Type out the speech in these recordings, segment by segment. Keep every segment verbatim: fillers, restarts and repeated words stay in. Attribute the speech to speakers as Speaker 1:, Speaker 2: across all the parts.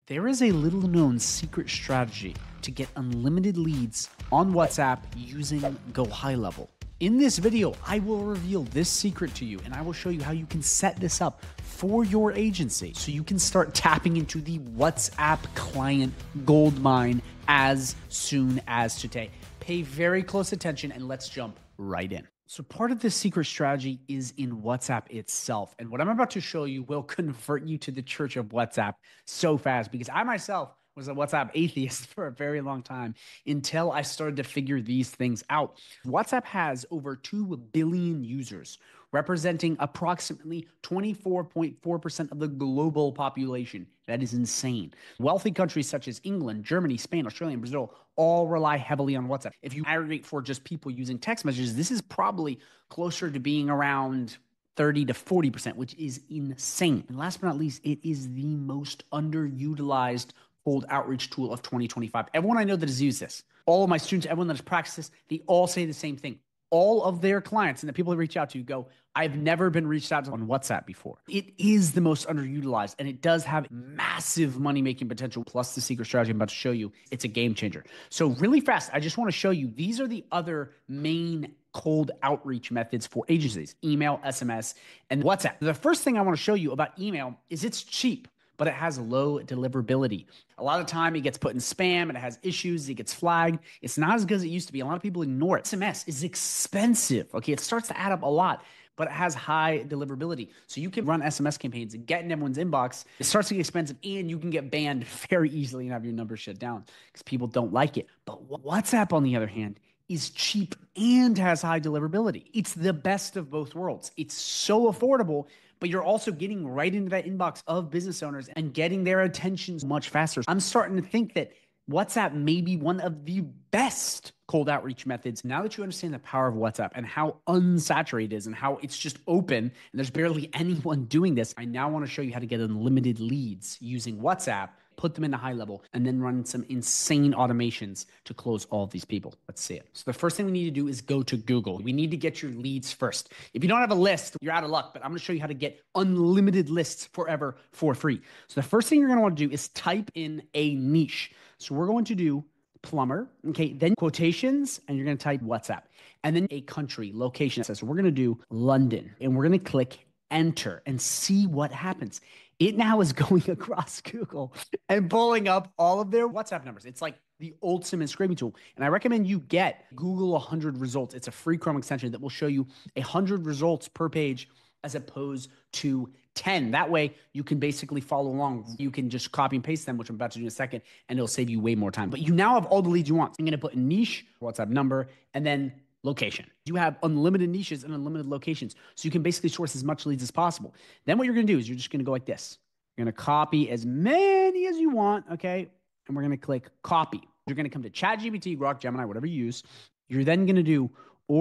Speaker 1: There is a little known secret strategy to get unlimited leads on WhatsApp using GoHighLevel. In this video, I will reveal this secret to you and I will show you how you can set this up for your agency so you can start tapping into the WhatsApp client goldmine as soon as today. Pay very close attention and let's jump right in. So part of this secret strategy is in WhatsApp itself. And what I'm about to show you will convert you to the church of WhatsApp so fast, because I myself was a WhatsApp atheist for a very long time until I started to figure these things out. WhatsApp has over two billion users, representing approximately twenty-four point four percent of the global population. That is insane. Wealthy countries such as England, Germany, Spain, Australia, and Brazil all rely heavily on WhatsApp. If you aggregate for just people using text messages, this is probably closer to being around thirty to forty percent, which is insane. And last but not least, it is the most underutilized cold outreach tool of twenty twenty-five. Everyone I know that has used this, all of my students, everyone that has practiced this, they all say the same thing. All of their clients and the people that reach out to you go, I've never been reached out to on WhatsApp before. It is the most underutilized and it does have massive money-making potential. Plus the secret strategy I'm about to show you, it's a game changer. So really fast, I just want to show you, these are the other main cold outreach methods for agencies: email, S M S, and WhatsApp. The first thing I want to show you about email is it's cheap, but it has low deliverability. A lot of time it gets put in spam and it has issues, it gets flagged. It's not as good as it used to be. A lot of people ignore it. S M S is expensive, okay? It starts to add up a lot, but it has high deliverability. So you can run S M S campaigns and get in everyone's inbox. It starts to get expensive and you can get banned very easily and have your number shut down because people don't like it. But WhatsApp, on the other hand, is cheap and has high deliverability. It's the best of both worlds. It's so affordable, but you're also getting right into that inbox of business owners and getting their attention much faster. I'm starting to think that WhatsApp may be one of the best cold outreach methods. Now that you understand the power of WhatsApp and how unsaturated it is and how it's just open and there's barely anyone doing this, I now want to show you how to get unlimited leads using WhatsApp, put them into high level, and then run some insane automations to close all of these people. Let's see it. So the first thing we need to do is go to Google. We need to get your leads first. If you don't have a list, you're out of luck, but I'm going to show you how to get unlimited lists forever for free. So the first thing you're going to want to do is type in a niche. So we're going to do plumber, okay, then quotations, and you're going to type WhatsApp, and then a country, location. So we're going to do London, and we're going to click enter and see what happens. It now is going across Google and pulling up all of their WhatsApp numbers. It's like the ultimate scraping tool. And I recommend you get Google one hundred results. It's a free Chrome extension that will show you one hundred results per page as opposed to ten. That way you can basically follow along. You can just copy and paste them, which I'm about to do in a second, and it'll save you way more time. But you now have all the leads you want. I'm going to put a niche, WhatsApp number, and then location. You have unlimited niches and unlimited locations. So you can basically source as much leads as possible. Then what you're going to do is you're just going to go like this. You're going to copy as many as you want, okay? And we're going to click copy. You're going to come to ChatGPT, Grok, Gemini, whatever you use. You're then going to do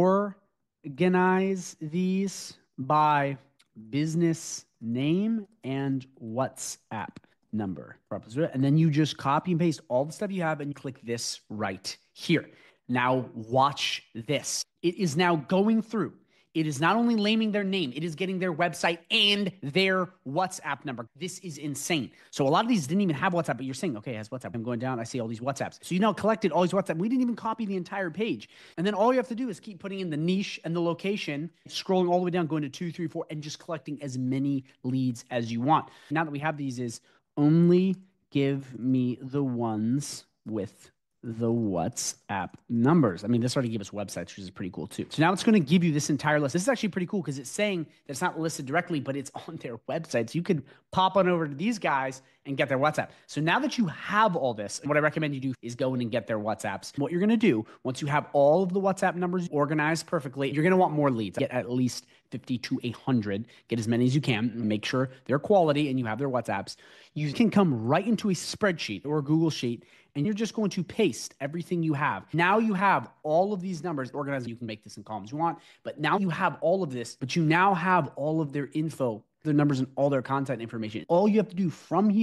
Speaker 1: organize these by business name and WhatsApp number. And then you just copy and paste all the stuff you have and click this right here. Now watch this. It is now going through. It is not only naming their name, it is getting their website and their WhatsApp number. This is insane. So a lot of these didn't even have WhatsApp, but you're saying, okay, it has WhatsApp. I'm going down, I see all these WhatsApps. So you now collected all these WhatsApp. We didn't even copy the entire page. And then all you have to do is keep putting in the niche and the location, scrolling all the way down, going to two, three, four, and just collecting as many leads as you want. Now that we have these is only give me the ones with the WhatsApp numbers. I mean, this already gave us websites, which is pretty cool too. So now it's going to give you this entire list. This is actually pretty cool because it's saying that it's not listed directly, but it's on their website. So you could pop on over to these guys and get their WhatsApp. So now that you have all this, what I recommend you do is go in and get their WhatsApps. What you're going to do, once you have all of the WhatsApp numbers organized perfectly, you're going to want more leads. Get at least fifty to one hundred. Get as many as you can. Make sure they're quality and you have their WhatsApps. You can come right into a spreadsheet or a Google Sheet, and you're just going to paste everything you have. Now you have all of these numbers organized. You can make this in columns you want, but now you have all of this, but you now have all of their info, their numbers, and all their contact information. All you have to do from here,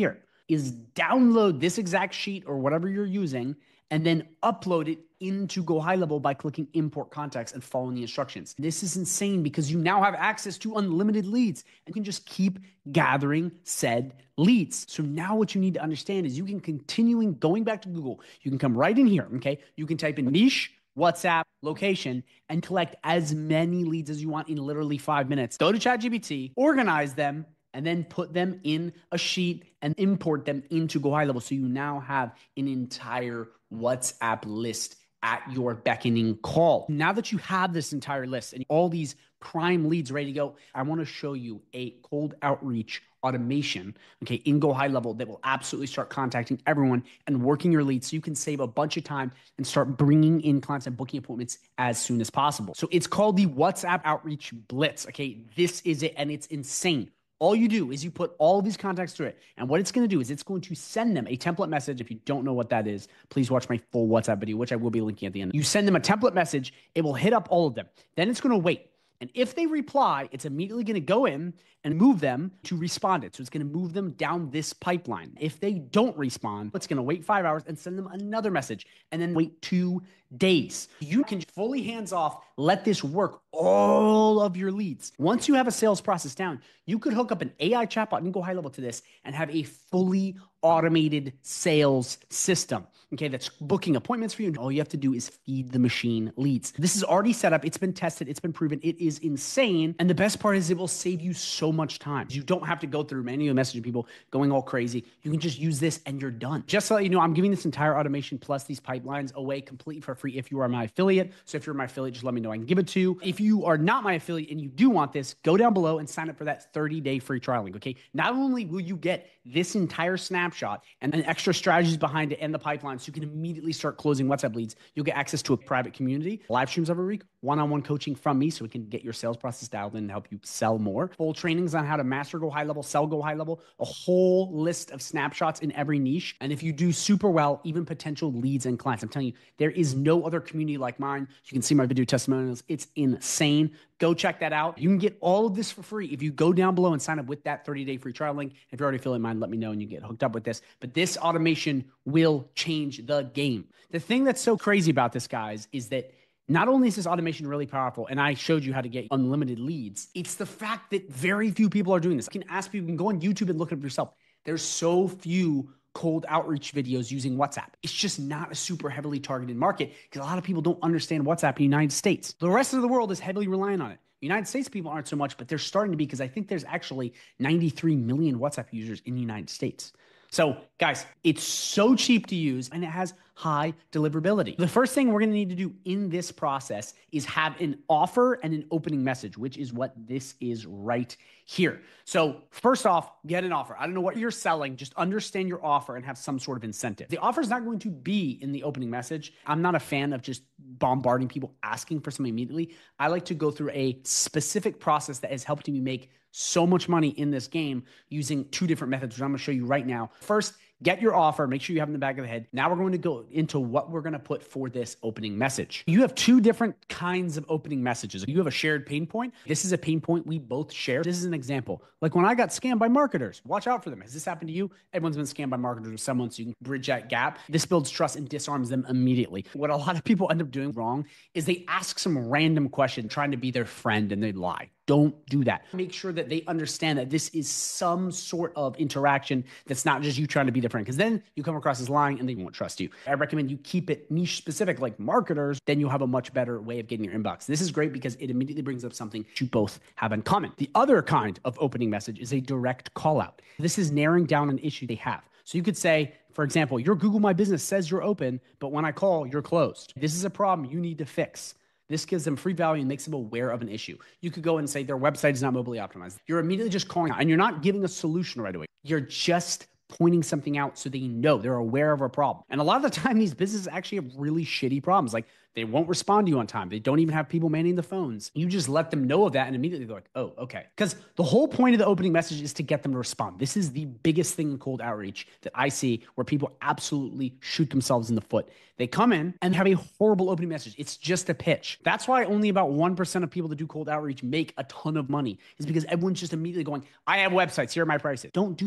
Speaker 1: is download this exact sheet or whatever you're using and then upload it into GoHighLevel by clicking import contacts and following the instructions. This is insane because you now have access to unlimited leads and you can just keep gathering said leads. So now what you need to understand is you can continuing going back to Google. You can come right in here, okay? You can type in niche, WhatsApp, location, and collect as many leads as you want in literally five minutes. Go to ChatGPT, organize them, and then put them in a sheet and import them into GoHighLevel. So you now have an entire WhatsApp list at your beckoning call. Now that you have this entire list and all these prime leads ready to go, I want to show you a cold outreach automation, okay, in GoHighLevel that will absolutely start contacting everyone and working your leads so you can save a bunch of time and start bringing in clients and booking appointments as soon as possible. So it's called the WhatsApp Outreach Blitz, okay? This is it, and it's insane. All you do is you put all of these contacts through it. And what it's going to do is it's going to send them a template message. If you don't know what that is, please watch my full WhatsApp video, which I will be linking at the end. You send them a template message. It will hit up all of them. Then it's going to wait. And if they reply, it's immediately going to go in and move them to responded. So it's going to move them down this pipeline. If they don't respond, it's going to wait five hours and send them another message and then wait two days. You can fully hands off, let this work all of your leads. Once you have a sales process down, you could hook up an A I chatbot and go high level to this and have a fully automated sales system, okay, that's booking appointments for you. All you have to do is feed the machine leads. This is already set up. It's been tested. It's been proven. It is insane. And the best part is it will save you so much time. You don't have to go through manually messaging people, going all crazy. You can just use this and you're done. Just to let you know, I'm giving this entire automation plus these pipelines away completely for free if you are my affiliate. So if you're my affiliate, just let me know. I can give it to you. If you are not my affiliate and you do want this, go down below and sign up for that thirty day free trial link, okay? Not only will you get this entire snapshot and then extra strategies behind it and the pipeline so you can immediately start closing WhatsApp leads, you'll get access to a private community, live streams every week, one-on-one coaching from me so we can get your sales process dialed in and help you sell more. Full trainings on how to master Go High Level, sell Go High Level, a whole list of snapshots in every niche. And if you do super well, even potential leads and clients. I'm telling you, there is no other community like mine. You can see my video testimonials. It's insane. Go check that out. You can get all of this for free if you go down below and sign up with that thirty day free trial link. If you're already feeling mine, let me know and you get hooked up with this. But this automation will change the game. The thing that's so crazy about this, guys, is that not only is this automation really powerful, and I showed you how to get unlimited leads, it's the fact that very few people are doing this. You can ask people, you can go on YouTube and look it up yourself. There's so few cold outreach videos using WhatsApp. It's just not a super heavily targeted market because a lot of people don't understand WhatsApp in the United States. The rest of the world is heavily reliant on it. United States people aren't so much, but they're starting to be because I think there's actually ninety-three million WhatsApp users in the United States. So guys, it's so cheap to use and it has high deliverability. The first thing we're going to need to do in this process is have an offer and an opening message, which is what this is right here. So first off, get an offer. I don't know what you're selling. Just understand your offer and have some sort of incentive. The offer is not going to be in the opening message. I'm not a fan of just bombarding people asking for something immediately. I like to go through a specific process that has helped me make so much money in this game using two different methods, which I'm going to show you right now. First, get your offer. Make sure you have it in the back of the head. Now we're going to go into what we're going to put for this opening message. You have two different kinds of opening messages. You have a shared pain point. This is a pain point we both share. This is an example. Like when I got scammed by marketers, watch out for them. Has this happened to you? Everyone's been scammed by marketers or someone, so you can bridge that gap. This builds trust and disarms them immediately. What a lot of people end up doing wrong is they ask some random question trying to be their friend and they lie. Don't do that. Make sure that they understand that this is some sort of interaction that's not just you trying to be their friend, because then you come across as lying and they won't trust you. I recommend you keep it niche specific like marketers, then you'll have a much better way of getting your inbox. This is great because it immediately brings up something you both have in common. The other kind of opening message is a direct call out. This is narrowing down an issue they have. So you could say, for example, your Google My Business says you're open, but when I call, you're closed. This is a problem you need to fix. This gives them free value and makes them aware of an issue. You could go and say their website is not mobilely optimized. You're immediately just calling out and you're not giving a solution right away. You're just pointing something out so they know they're aware of a problem. And a lot of the time, these businesses actually have really shitty problems. Like they won't respond to you on time. They don't even have people manning the phones. You just let them know of that and immediately they're like, oh, okay. Because the whole point of the opening message is to get them to respond. This is the biggest thing in cold outreach that I see where people absolutely shoot themselves in the foot. They come in and have a horrible opening message. It's just a pitch. That's why only about one percent of people that do cold outreach make a ton of money, is because everyone's just immediately going, I have websites, here are my prices. Don't do that.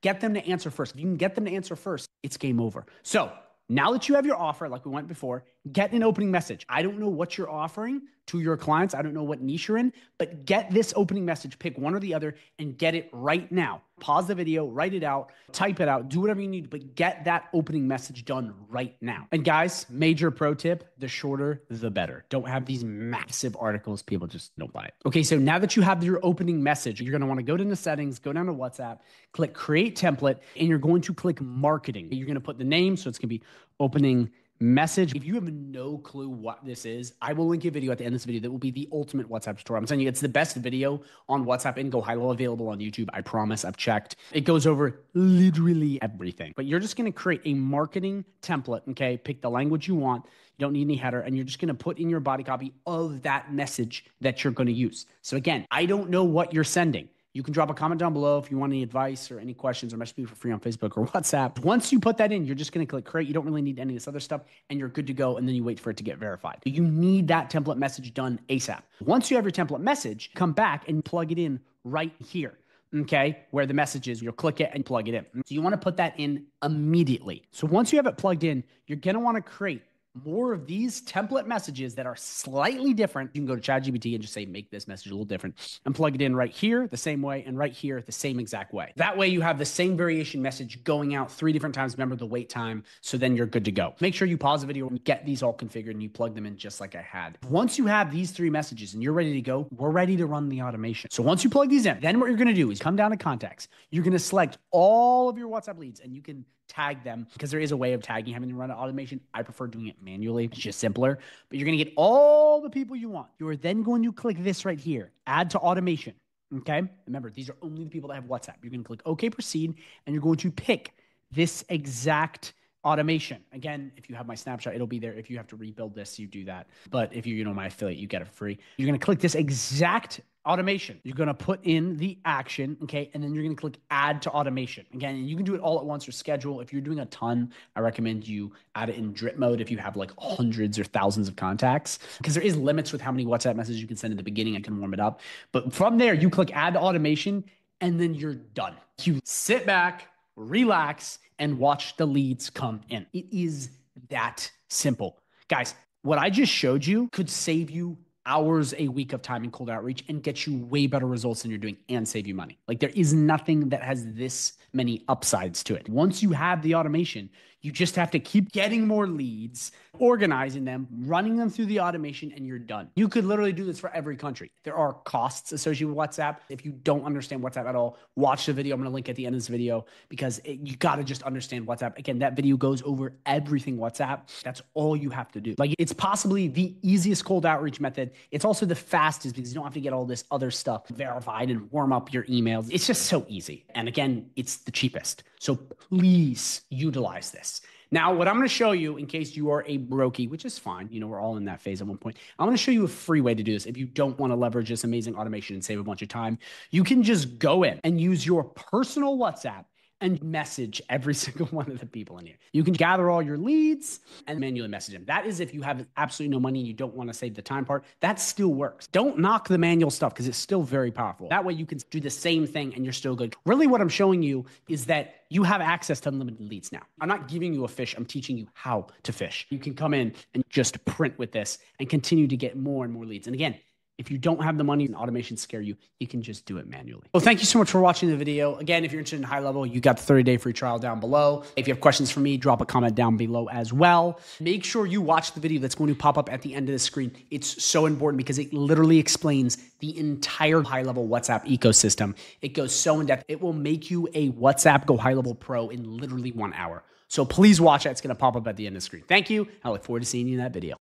Speaker 1: Get them to answer first. If you can get them to answer first, it's game over. So now that you have your offer, like we went before, get an opening message. I don't know what you're offering to your clients. I don't know what niche you're in, but get this opening message, pick one or the other and get it right now. Pause the video, write it out, type it out, do whatever you need, but get that opening message done right now. And guys, major pro tip, the shorter, the better. Don't have these massive articles. People just don't buy it. Okay, so now that you have your opening message, you're gonna wanna go down to settings, go down to WhatsApp, click create template, and you're going to click marketing. You're gonna put the name, so it's gonna be opening message. If you have no clue what this is, I will link a video at the end of this video that will be the ultimate WhatsApp tutorial. I'm telling you, it's the best video on WhatsApp and GoHighLevel available on YouTube. I promise, I've checked. It goes over literally everything. But you're just gonna create a marketing template, okay? Pick the language you want. You don't need any header, and you're just gonna put in your body copy of that message that you're gonna use. So again, I don't know what you're sending. You can drop a comment down below if you want any advice or any questions, or message me for free on Facebook or WhatsApp. Once you put that in, you're just going to click create. You don't really need any of this other stuff, and you're good to go, and then you wait for it to get verified. You need that template message done ASAP. Once you have your template message, come back and plug it in right here, okay, where the message is. You'll click it and plug it in. So you want to put that in immediately. So once you have it plugged in, you're going to want to create more of these template messages that are slightly different. You can go to ChatGPT and just say, make this message a little different, and plug it in right here the same way, and right here the same exact way. That way you have the same variation message going out three different times. Remember the wait time, so then you're good to go. Make sure you pause the video and get these all configured, and you plug them in just like I had. Once you have these three messages and you're ready to go, we're ready to run the automation. So once you plug these in, then what you're gonna do is come down to contacts. You're gonna select all of your WhatsApp leads, and you can tag them, because there is a way of tagging, having to run an automation. I prefer doing it manually. It's just simpler, but you're going to get all the people you want. You are then going to click this right here, add to automation. Okay. Remember, these are only the people that have WhatsApp. You're going to click OK, proceed, and you're going to pick this exact automation. Again, if you have my snapshot, it'll be there. If you have to rebuild this, you do that. But if you're, you know, my affiliate, you get it for free. You're going to click this exact automation. You're going to put in the action, okay? And then you're going to click add to automation. Again, and you can do it all at once or schedule. If you're doing a ton, I recommend you add it in drip mode if you have like hundreds or thousands of contacts, because there is limits with how many WhatsApp messages you can send in the beginning. I can warm it up. But from there, you click add to automation, and then you're done. You sit back, relax, and watch the leads come in. It is that simple. Guys, what I just showed you could save you hours a week of time in cold outreach and get you way better results than you're doing, and save you money. Like, there is nothing that has this many upsides to it. Once you have the automation, you just have to keep getting more leads, organizing them, running them through the automation, and you're done. You could literally do this for every country. There are costs associated with WhatsApp. If you don't understand WhatsApp at all, watch the video. I'm going to link at the end of this video, because it, you got to just understand WhatsApp. Again, that video goes over everything WhatsApp. That's all you have to do. Like, it's possibly the easiest cold outreach method. It's also the fastest, because you don't have to get all this other stuff verified and warm up your emails. It's just so easy. And again, it's the cheapest. So please utilize this. Now, what I'm going to show you, in case you are a brokey, which is fine, you know, we're all in that phase at one point. I'm going to show you a free way to do this. If you don't want to leverage this amazing automation and save a bunch of time, you can just go in and use your personal WhatsApp and message every single one of the people in here. You can gather all your leads and manually message them. That is if you have absolutely no money and you don't want to save the time part. That still works. Don't knock the manual stuff, because it's still very powerful. That way you can do the same thing and you're still good. Really, what I'm showing you is that you have access to unlimited leads now. I'm not giving you a fish. I'm teaching you how to fish. You can come in and just print with this and continue to get more and more leads. And again, if you don't have the money and automation scare you, you can just do it manually. Well, thank you so much for watching the video. Again, if you're interested in high level, you got the thirty day free trial down below. If you have questions for me, drop a comment down below as well. Make sure you watch the video that's going to pop up at the end of the screen. It's so important, because it literally explains the entire high level WhatsApp ecosystem. It goes so in depth. It will make you a WhatsApp Go High Level Pro in literally one hour. So please watch it. It's going to pop up at the end of the screen. Thank you. I look forward to seeing you in that video.